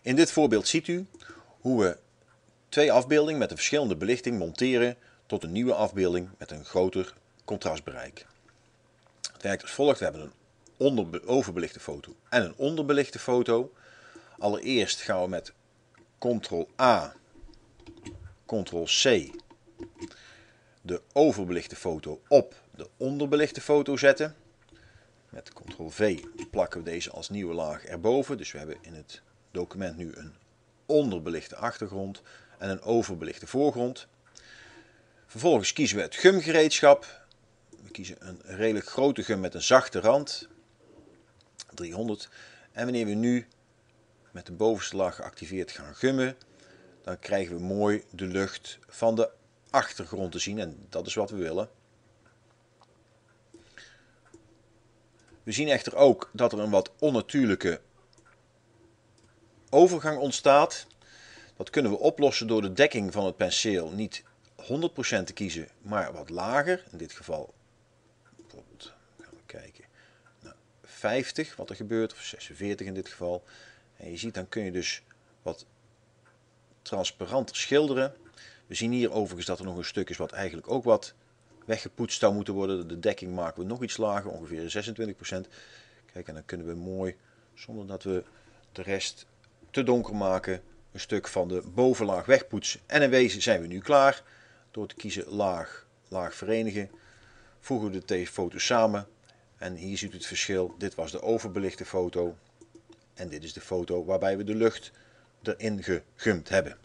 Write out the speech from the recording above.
In dit voorbeeld ziet u hoe we twee afbeeldingen met een verschillende belichting monteren tot een nieuwe afbeelding met een groter contrastbereik. Het werkt als volgt. We hebben een overbelichte foto en een onderbelichte foto. Allereerst gaan we met Ctrl-A, Ctrl-C de overbelichte foto op de onderbelichte foto zetten. Met Ctrl-V plakken we deze als nieuwe laag erboven. Dus we hebben in het document nu een onderbelichte achtergrond en een overbelichte voorgrond. Vervolgens kiezen we het gumgereedschap. We kiezen een redelijk grote gum met een zachte rand, 300. En wanneer we nu met de bovenste laag geactiveerd gaan gummen, dan krijgen we mooi de lucht van de achtergrond te zien en dat is wat we willen. We zien echter ook dat er een wat onnatuurlijke overgang ontstaat. Dat kunnen we oplossen door de dekking van het penseel niet 100% te kiezen, maar wat lager. In dit geval bijvoorbeeld, gaan we kijken, naar 50 wat er gebeurt, of 46 in dit geval. En je ziet, dan kun je dus wat transparanter schilderen. We zien hier overigens dat er nog een stuk is wat eigenlijk ook wat weggepoetst zou moeten worden. De dekking maken we nog iets lager, ongeveer 26%. Kijk, en dan kunnen we mooi, zonder dat we de rest te donker maken, een stuk van de bovenlaag wegpoetsen. En in wezen zijn we nu klaar. Door te kiezen laag, laag verenigen, voegen we de twee foto's samen. En hier ziet u het verschil. Dit was de overbelichte foto. En dit is de foto waarbij we de lucht erin gegumd hebben.